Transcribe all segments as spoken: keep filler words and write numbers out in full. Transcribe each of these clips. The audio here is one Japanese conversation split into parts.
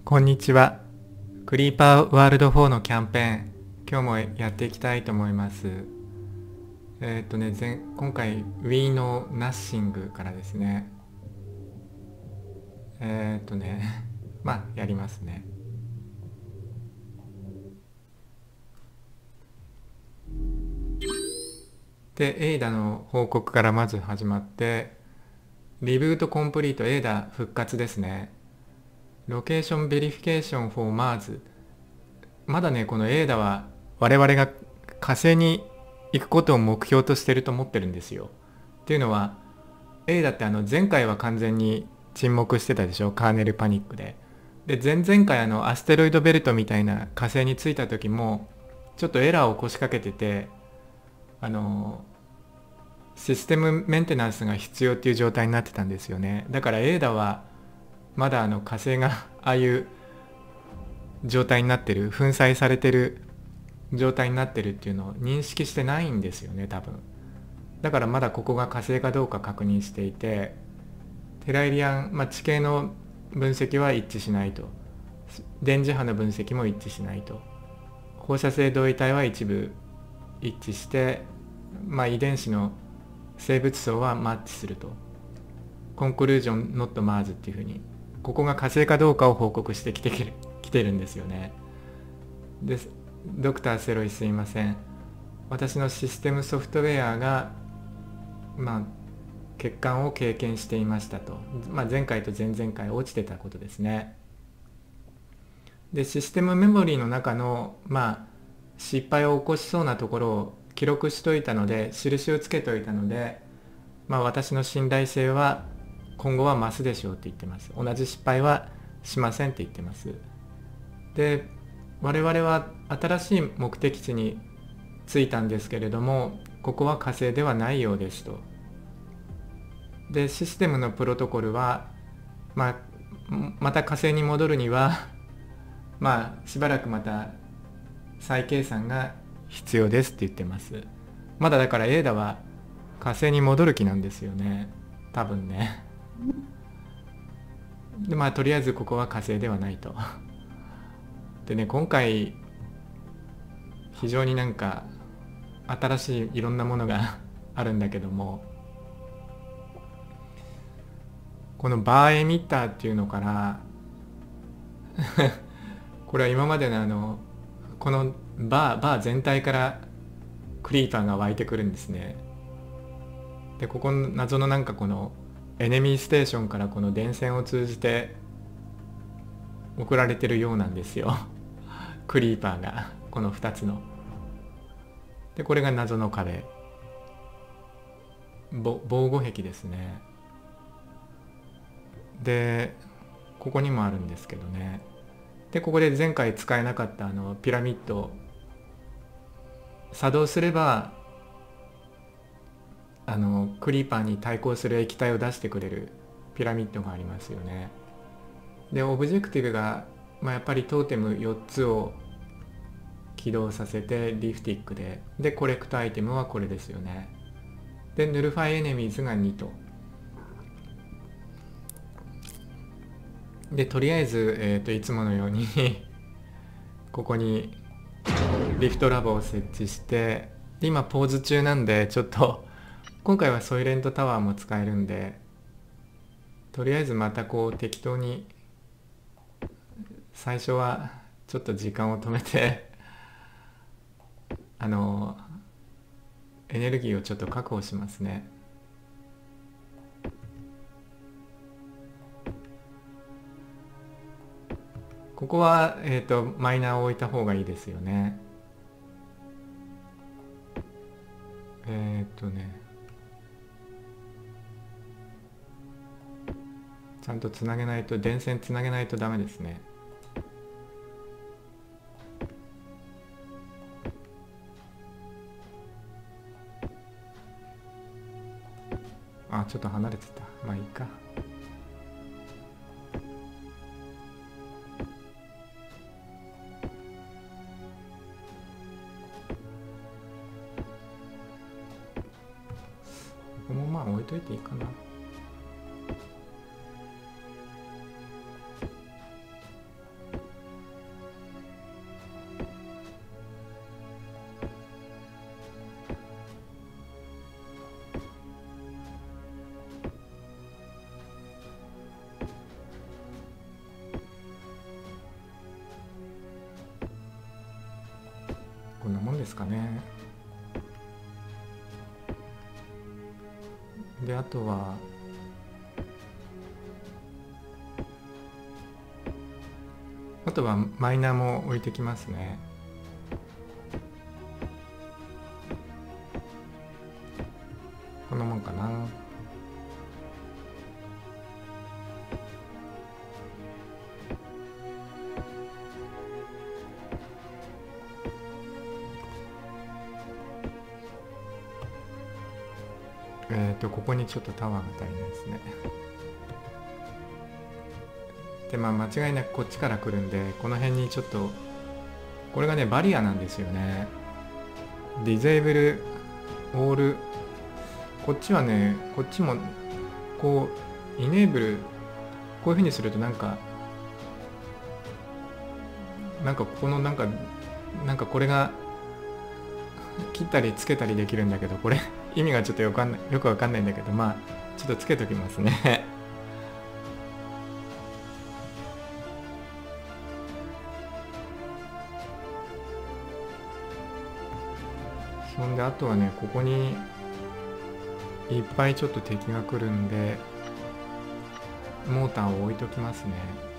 こんにちは。クリーパーワールドフォーのキャンペーン、今日もやっていきたいと思います。えっ、ー、とね前、今回 We Know Nothing からですね。えっ、ー、とね、まあやりますね。で、エイダの報告からまず始まって、リブートコンプリート、エイダ復活ですね。ロケーションベリフィケーション for Mars。まだね、このエイダは我々が火星に行くことを目標としてると思ってるんですよ。っていうのは、エイダってあの前回は完全に沈黙してたでしょ、カーネルパニックで。で、前々回あのアステロイドベルトみたいな火星に着いた時もちょっとエラーを起こしかけてて、あのシステムメンテナンスが必要っていう状態になってたんですよね。だからエイダはまだあの火星がああいう状態になってる、粉砕されてる状態になってるっていうのを認識してないんですよね、多分。だからまだここが火星かどうか確認していて、テライリアン、まあ、地形の分析は一致しないと、電磁波の分析も一致しないと、放射性同位体は一部一致して、まあ、遺伝子の生物層はマッチすると、コンクルージョン not Mars っていうふうに、ここが火星かどうかを報告してきてきてるんですよね。で、ドクターセロイすいません、私のシステムソフトウェアがまあ欠陥を経験していましたと、まあ、前回と前々回落ちてたことですね。で、システムメモリーの中のまあ失敗を起こしそうなところを記録しといたので、印をつけといたので、まあ、私の信頼性は今後は増すでしょうって言ってます。同じ失敗はしませんって言ってます。で、我々は新しい目的地に着いたんですけれども、ここは火星ではないようですと。で、システムのプロトコルは、まあ、また火星に戻るにはまあしばらくまた再計算が必要ですって言ってます。まだだからエイダは火星に戻る気なんですよね、多分ね。で、まあとりあえずここは火星ではないと。でね、今回非常になんか新しいいろんなものがあるんだけども、このバーエミッターっていうのからこれは今までのあのこのバーバー全体からクリーパーが湧いてくるんですね。で、ここの謎のなんかこのエネミーステーションからこの電線を通じて送られてるようなんですよクリーパーが、このふたつの。で、これが謎の壁、防護壁ですね。で、ここにもあるんですけどね。で、ここで前回使えなかったあのピラミッド作動すれば、あのクリーパーに対抗する液体を出してくれるピラミッドがありますよね。で、オブジェクティブが、まあ、やっぱりトーテムよっつを起動させてリフティックで、でコレクトアイテムはこれですよね。で、ヌルファイエネミーズがにと。で、とりあえず、えー、といつものようにここにリフトラボを設置して、で今ポーズ中なんで、ちょっと今回はソイレントタワーも使えるんで、とりあえずまたこう適当に最初はちょっと時間を止めてあのエネルギーをちょっと確保しますね。ここは、えーと、マイナーを置いた方がいいですよね。えっとね、ちゃんとつなげないと、電線つなげないとダメですね。あ、ちょっと離れてた。まあいいか。ここもまあ置いといていいかな。 ですかね。であとはあとはマイナーも置いてきますね。こんなもんかな。えっとここにちょっとタワーが足りないですね。でまあ間違いなくこっちから来るんで、この辺にちょっとこれがねバリアなんですよね。ディゼーブルオール、こっちはね、こっちもこうイネーブル、こういう風にするとなんかなんかここのなんかなんかこれが切ったりつけたりできるんだけど、これ意味がちょっとよくわかんない、よくわかんないんだけど、まあちょっとつけときますね。そんであとはね、ここにいっぱいちょっと敵が来るんでモーターを置いときますね。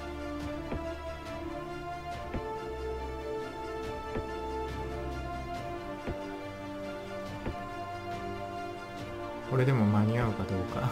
これでも間に合うかどうか。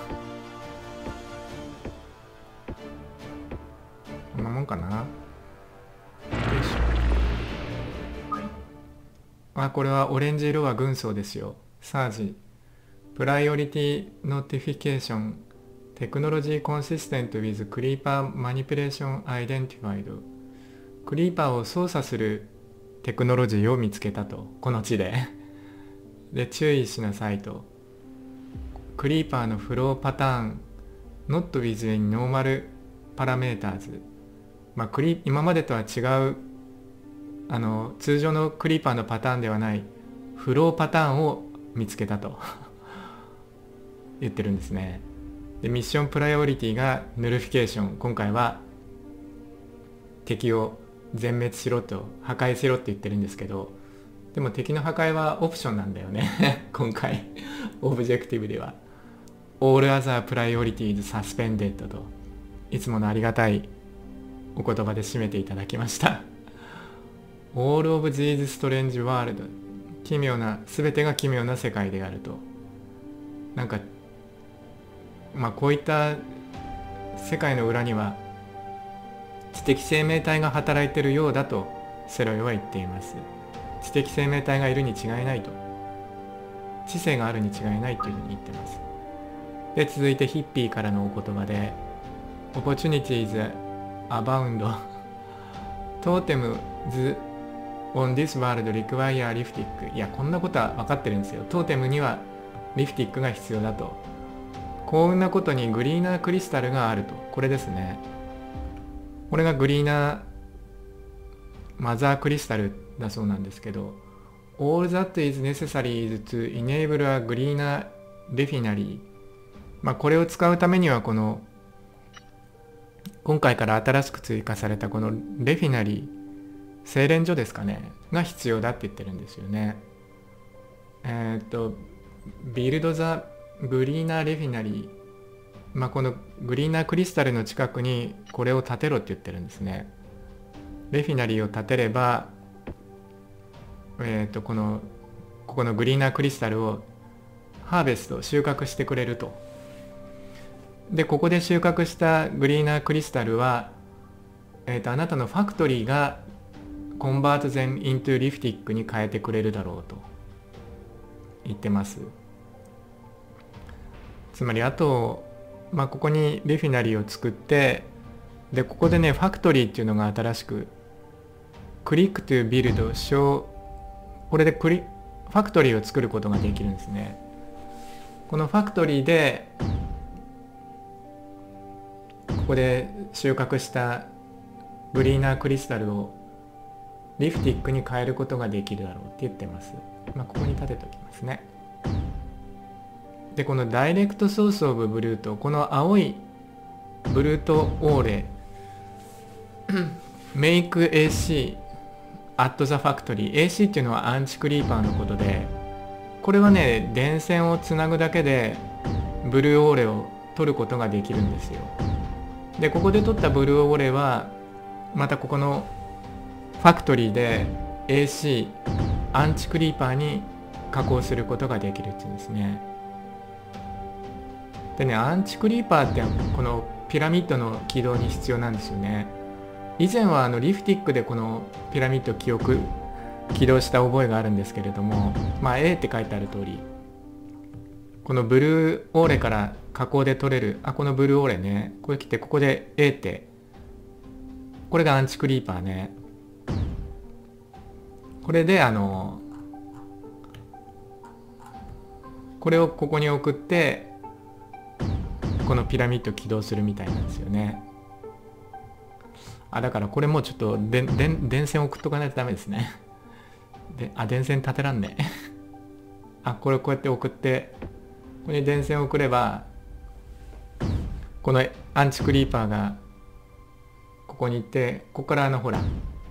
こんなもんかな。よいしょ。あ、これはオレンジ色は軍曹ですよ。サージプライオリティノティフィケーションテクノロジーコンシステント with クリーパーマニピュレーションアイデンティファイド。クリーパーを操作するテクノロジーを見つけたと、この地でで注意しなさいと。クリーパーのフローパターン not with any normal parameters。 まあクリ今までとは違うあの通常のクリーパーのパターンではないフローパターンを見つけたと言ってるんですね。でミッションプライオリティがヌルフィケーション、今回は敵を全滅しろと、破壊しろって言ってるんですけど、でも敵の破壊はオプションなんだよね今回オブジェクティブでは All other priorities suspended といつものありがたいお言葉で締めていただきました。 All of these strange world、 奇妙な、全てが奇妙な世界であると。なんかまあこういった世界の裏には知的生命体が働いているようだとセロイは言っています。知的生命体がいるに違いないと、知性があるに違いないというふうに言ってます。で続いてヒッピーからのお言葉で Opportunities abound Totems on this world require liftic。 いやこんなことは分かってるんですよ。トーテムにはリフティックが必要だと。幸運なことにグリーナークリスタルがあると。これですね。これがグリーナーマザークリスタルだそうなんですけど、 All that is necessary is to enable a greener refinery。 まあこれを使うためにはこの今回から新しく追加されたこのレフィナリー、精錬所ですかねが必要だって言ってるんですよね。えっとビルドザグリーナーレフィナリー、まあこのグリーナークリスタルの近くにこれを建てろって言ってるんですね。レフィナリーを建てれば、えっとこのここのグリーナークリスタルをハーベスト、収穫してくれると。でここで収穫したグリーナークリスタルは、えー、とあなたのファクトリーがコンバートゼンイントゥリフティックに変えてくれるだろうと言ってます。つまりあと、まあ、ここにレフィナリーを作って、でここでねファクトリーっていうのが新しくクリックトゥビルドショー、これでクリファクトリーを作ることができるんですね。このファクトリーでここで収穫したグリーナークリスタルをリフティックに変えることができるだろうって言ってます。まあここに立てておきますね。でこのダイレクトソースオブブルート、この青いブルートオーレメイク エーシー at the factory。 エーシー っていうのはアンチクリーパーのことで、これはね電線をつなぐだけでブルーオーレを取ることができるんですよ。でここで取ったブルーオーレはまたここのファクトリーで エーシー アンチクリーパーに加工することができるっていうんですね。でね、アンチクリーパーってこのピラミッドの起動に必要なんですよね。以前はあのリフティックでこのピラミッド記憶起動した覚えがあるんですけれども、まあ A って書いてある通り、このブルーオーレから加工で取れる、あ、このブルーオーレね、これ来てここで A って、これがアンチクリーパーね。これであのこれをここに送ってこのピラミッド起動するみたいなんですよね。あ、だからこれもうちょっとでで電線送っとかないとダメですね。で、あ、電線立てらんね。あ、これこうやって送って、ここに電線を送れば、このアンチクリーパーがここに行って、ここからあのほら、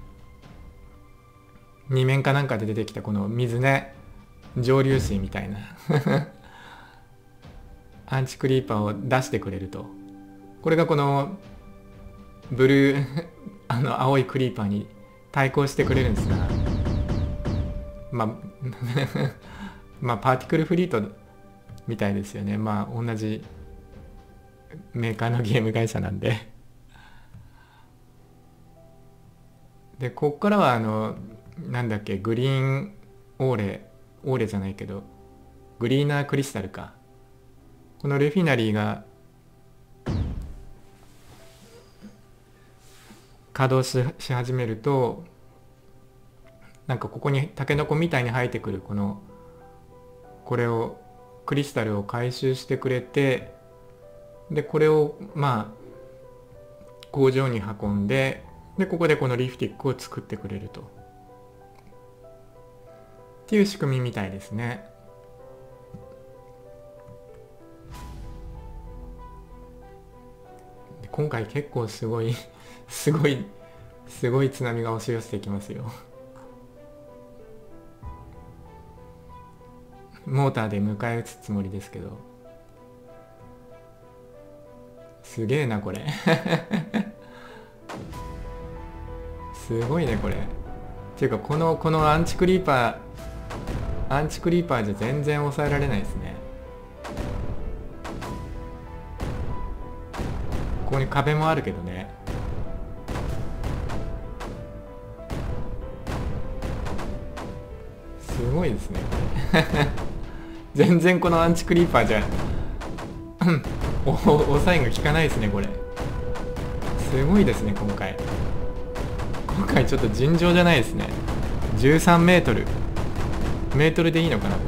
二面かなんかで出てきたこの水ね、蒸留水みたいなアンチクリーパーを出してくれると。これがこのブルーあの青いクリーパーに対抗してくれるんですが、まあまあパーティクルフリートみたいですよね。まあ同じメーカーのゲーム会社なんででこっからはあのなんだっけ、グリーンオーレオーレじゃないけどグリーナークリスタルか、このレフィナリーが稼働 し, し始めると、なんかここにタケノコみたいに生えてくるこのこれをクリスタルを回収してくれて、でこれをまあ工場に運んで、でここでこのリフティックを作ってくれるとっていう仕組みみたいですね。で今回結構すごいすごいすごい津波が押し寄せてきますよ。モーターで迎え撃つつもりですけど、すげえなこれすごいねこれ。っていうかこのこのアンチクリーパーアンチクリーパーじゃ全然抑えられないですね。ここに壁もあるけどね。すごいですね全然このアンチクリーパーじゃお抑えが効かないですねこれ。すごいですね今回。今回ちょっと尋常じゃないですね。じゅうさんメートルメートルでいいのかなこ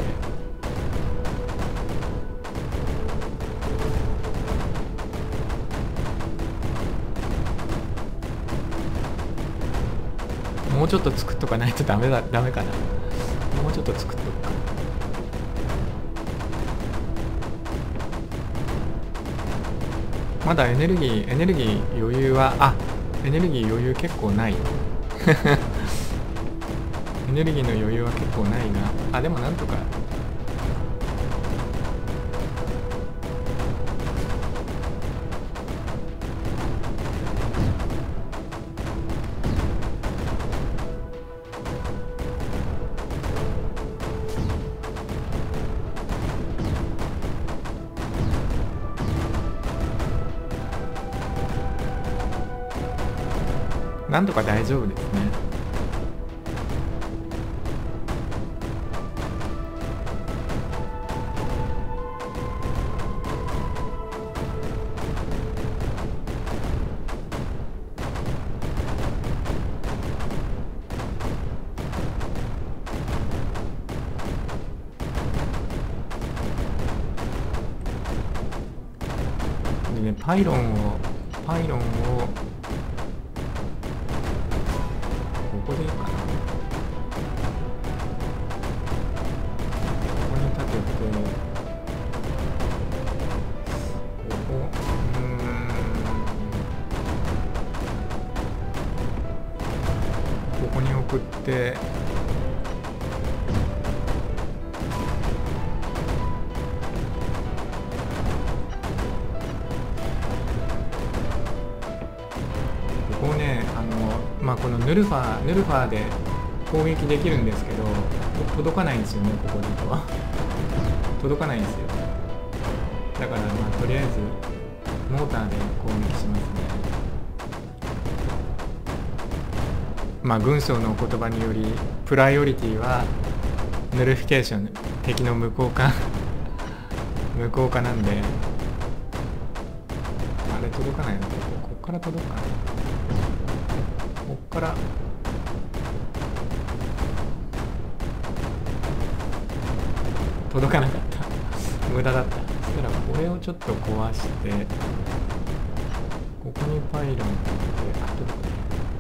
れ。もうちょっと作っとかないとダメだダメかな。もうちょっと作っとくか。まだエネルギーエネルギー余裕は、あ、エネルギー余裕結構ないエネルギーの余裕は結構ないが、あ、でもなんとか。なんとか大丈夫ですね。でね、パイロンをパイロンをここでいいかな。ここに立てて、ここ、うーん、ここに置送って、ここね、あのまあこのヌルファーヌルファーで攻撃できるんですけど、届かないんですよね。ここだとは届かないんですよ。だからまあとりあえずモーターで攻撃しますね。まあ軍曹のお言葉によりプライオリティはヌルフィケーション、敵の無効化無効化なんで、あれ届かないので、こっから届くかな。こっから届かなかった。無駄だった。そしたらこれをちょっと壊して、ここにパイロンって、あ、届くね。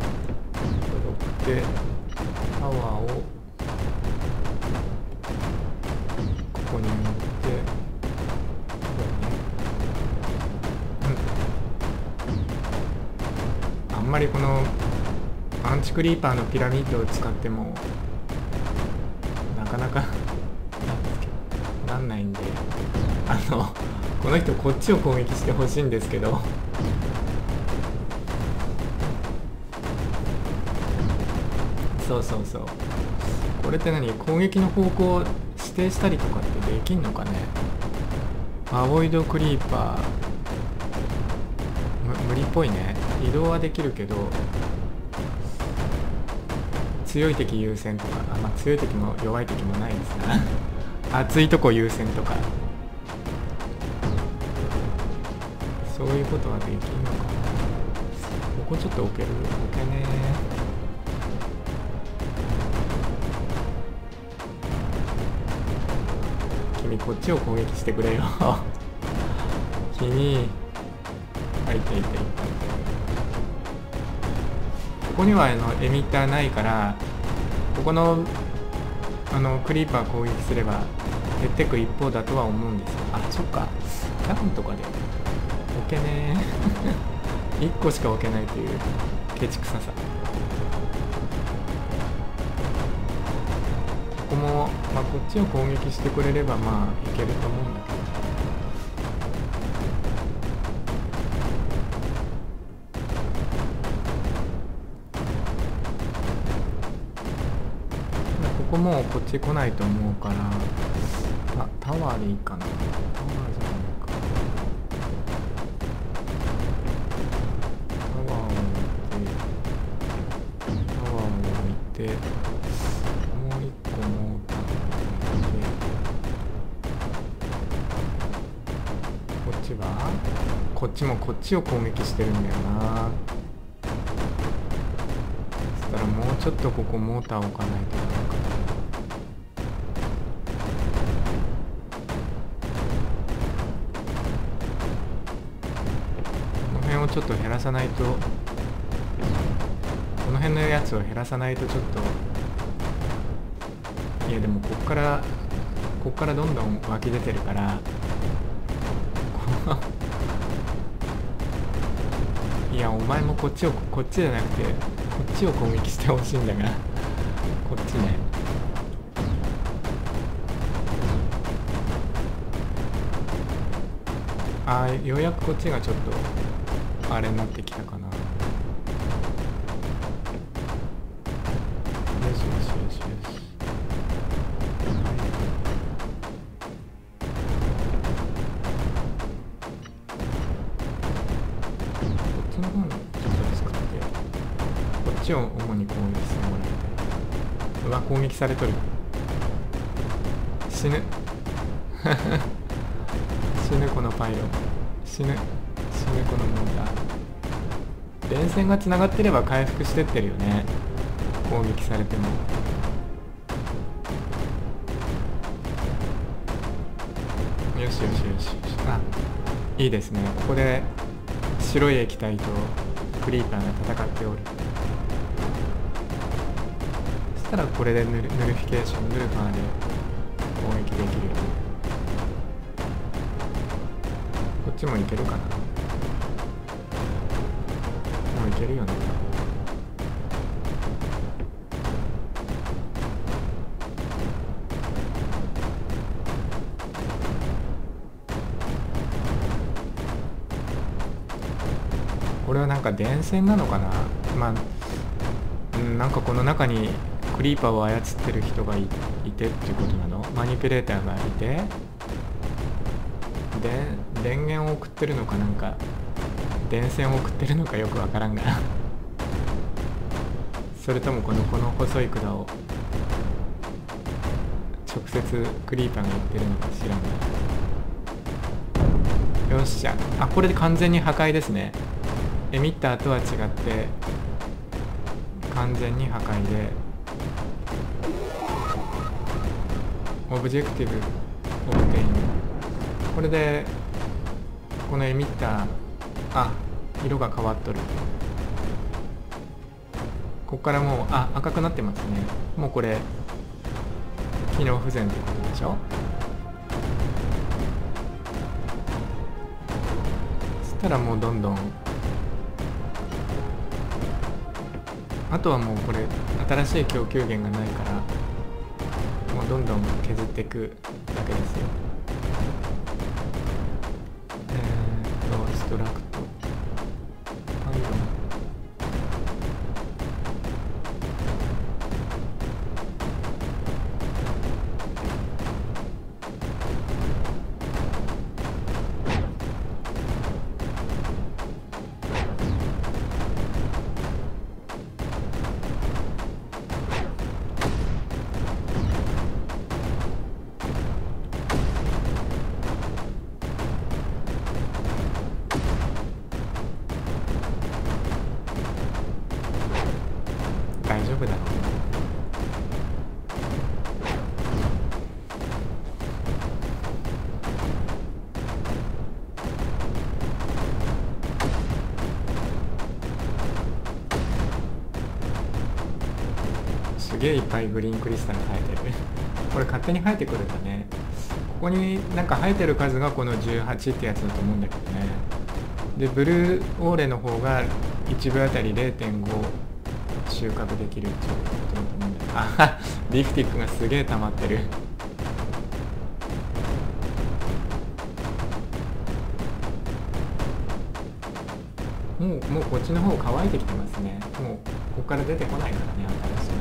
届くて、タワーをここに持って、うん。あんまりこのアンチクリーパーのピラミッドを使ってもなかなかなんないんで、あのこの人こっちを攻撃してほしいんですけど、そうそうそう、これって何、攻撃の方向を指定したりとかってできんのかね。アボイドクリーパー無理っぽいね。移動はできるけど強い敵優先とか、あ、まあ強い敵も弱い敵もないですから熱いとこ優先とか、そういうことはできんのかな。ここちょっと置ける、置けねえ。君こっちを攻撃してくれよ君、あ、いたいたいた。ここにはあのエミッターないから、ここのあのクリーパー攻撃すれば減ってく一方だとは思うんですよ。あ、そっか、キャノンとかで置けねえいっこしか置けないというケチくささ。ここも、まあ、こっちを攻撃してくれればまあいけると思うんだけど、ここもうこっち来ないと思うから、あ、タワーでいいかな。タワーじゃないか。タワーを置いて、タワーを置いて、もう一個モーターを置いて、こっちはこっちもこっちを攻撃してるんだよな。そしたらもうちょっとここモーターを置かないといけないかな。ちょっと減らさないと、この辺のやつを減らさないとちょっと、いやでもこっからこっからどんどん湧き出てるからいやお前もこっちをこっちじゃなくてこっちを攻撃してほしいんだからこっちね。あー、ようやくこっちがちょっとあれになってきたかな。よしよしよしよし。こっちの方にちょっと使って、こっちを主に攻撃してもらいたい。うわ、攻撃されとる。死ぬ死ぬこのパイロン、死ぬ死ぬこのモーター。電線がつながってれば回復してってるよね、攻撃されても。よしよしよしよし。あ、いいですね。ここで白い液体とクリーパーが戦っておる。そしたらこれでヌル、ヌルフィケーション、ヌルファーで攻撃できるよね。こっちもいけるかな。もういけるよね。 か電線なのかな。まあ、うん、なんかこの中にクリーパーを操ってる人が い, いてっていうことなの。マニピュレーターがいて、で電源を送ってるのか、なんか電線を送ってるのかよくわからんがそれともこのこの細い管を直接クリーパーが言ってるのか知らんが。よっしゃ、あ、これで完全に破壊ですね。エミッターとは違って完全に破壊で、オブジェクティブオブテイン、これでこのエミッター、あ、色が変わっとる。ここからもう、あ、赤くなってますね。もうこれ機能不全ってことでしょ。そしたらもうどんどん、あとはもうこれ新しい供給源がないから、もうどんどん削っていくだけですよ。えー、っとストラクトパイロン、大丈夫だろう。すげえいっぱいグリーンクリスタル生えてるこれ勝手に生えてくるんだね。ここになんか生えてる数がこのじゅうはちってやつだと思うんだけどね。でブルーオーレの方がいちぶあたり れいてんご 収穫できるっていうことだと思うんだけど、あ、リフティックがすげえ溜まってる。もうもうこっちの方乾いてきてますね。もうここから出てこないからね、新しいの。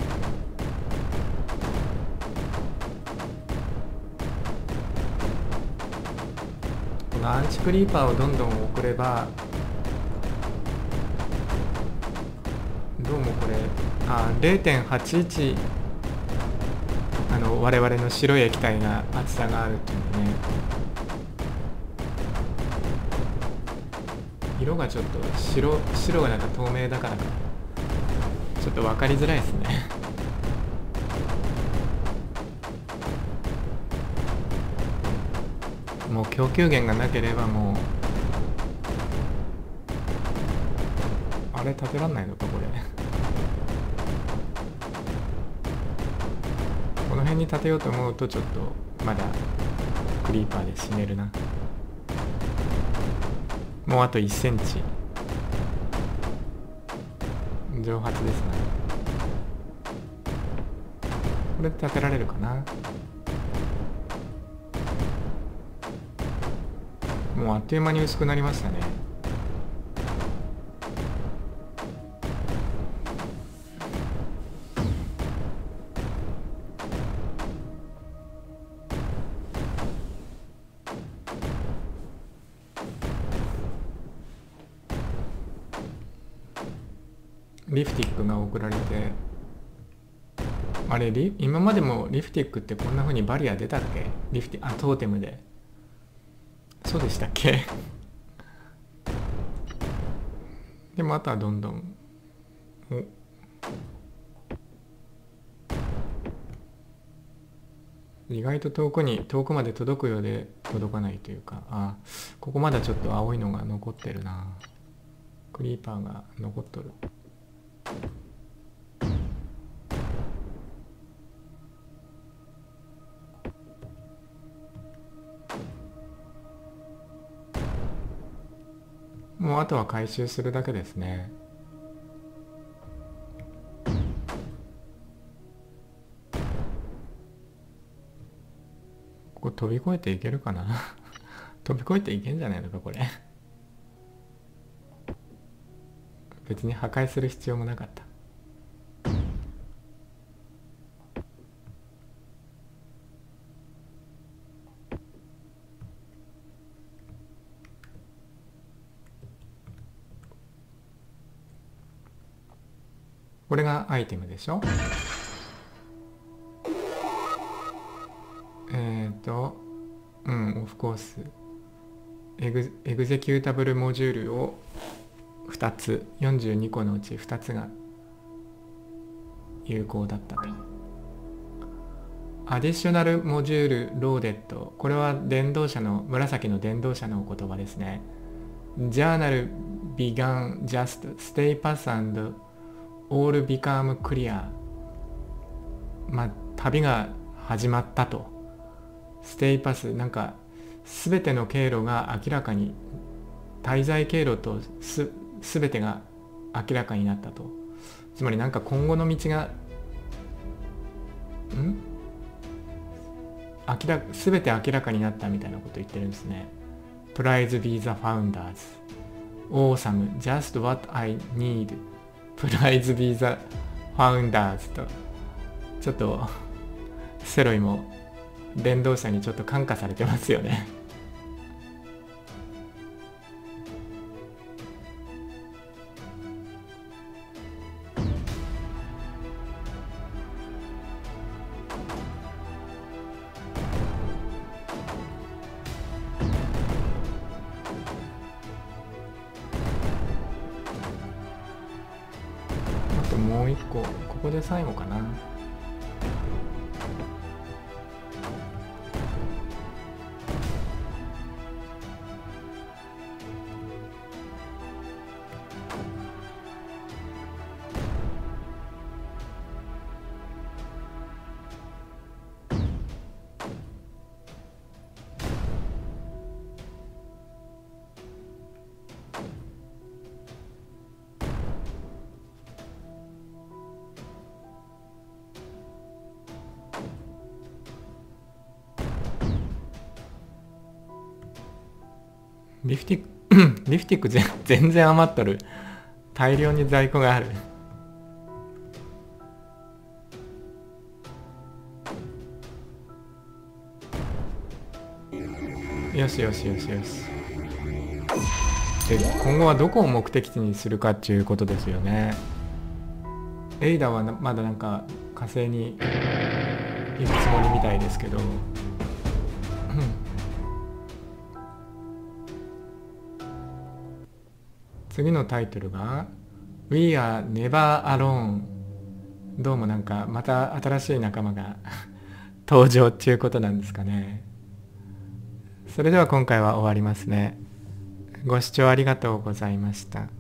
このアンチクリーパーをどんどん送れば、どうもこれ、あ、れいてんはちいち、あの我々の白い液体が厚さがあるっていうのね。色がちょっと白白がなんか透明だからかちょっと分かりづらいですねもう供給源がなければもう、あれ立てらんないのかこれこの辺に立てようと思うとちょっとまだクリーパーで死ねるな。もうあといっセンチ蒸発ですね。これで立てられるかな。もうあっという間に薄くなりましたね。リフティックが送られて、あれリ今までもリフティックってこんな風にバリア出たっけ。リフティあトーテムでそうでしたっけでもあとはどんどん、お、意外と遠くに遠くまで届くようで届かないというか、あ、ここまだちょっと青いのが残ってるな。クリーパーが残っとる。もうあとは回収するだけですね。ここ飛び越えていけるかな飛び越えていけんじゃないのかこれ別に破壊する必要もなかった。これがアイテムでしょ。えっとうんオフコースエグエグゼキュータブルモジュールをふたつ、よんじゅうにこのうちふたつが有効だったと。アディショナルモジュールローデッド、これは電動車の紫の電動車のお言葉ですね。Journal began just stay pass and all become clear。 まあ旅が始まったと。ステイパス、なんか全ての経路が明らかに、滞在経路とす全てが明らかになったと。つまりなんか今後の道がん明ら全て明らかになったみたいなこと言ってるんですね。Prize be the founders Awesome just what I need Prize be the founders と、ちょっとセロイも電動車にちょっと感化されてますよね。あともう一個、ここで最後かな。リフティックリフティック全全然余っとる。大量に在庫がある。よしよしよしよし。で今後はどこを目的地にするかっていうことですよね。エイダはまだなんか火星に行くつもりみたいですけど、次のタイトルが We are never alone。 どうもなんかまた新しい仲間が登場っていうことなんですかね。それでは今回は終わりますね。ご視聴ありがとうございました。